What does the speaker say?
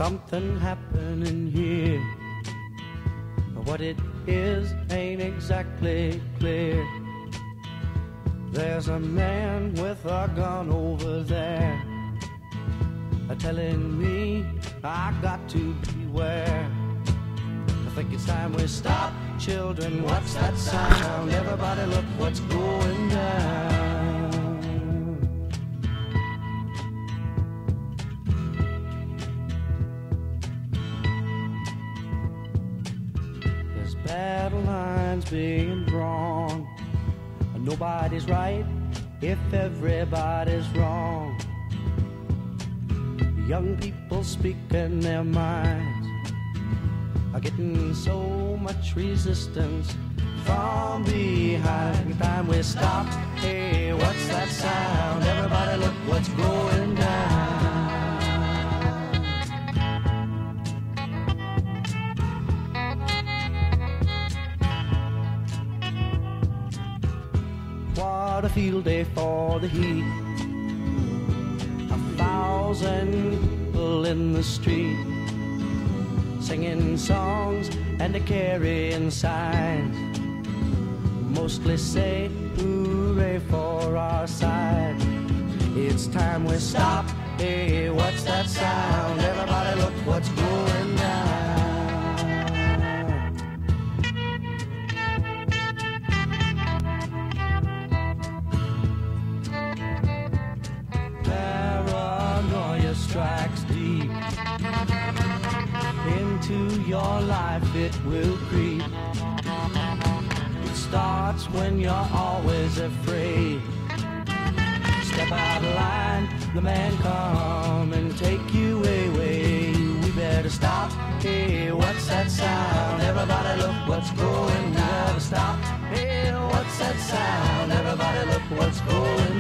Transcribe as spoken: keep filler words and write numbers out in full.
something happening here. What it is ain't exactly clear. There's a man with a gun over there, telling me I got to beware. I think it's time we stop. Children, what's that sound? Everybody look what's going down. There's battle lines being drawn. Nobody's right if everybody's wrong. Young people speaking their minds are getting so much resistance from behind. Time we stop. Hey, what's that sound? Everybody look what's going down. What a field day for the heat. A thousand people in the street, singing songs and carrying signs, mostly say hooray for our side. It's time we stop. Hey, what's that sound? Everybody look what's going down. Paranoia strikes deep into your life, it will creep. It starts when you're always afraid. Step out of line, the man come and take you away. We better stop. Hey, what's that sound? Everybody look what's going down. Stop. Hey, what's that sound? Everybody look what's going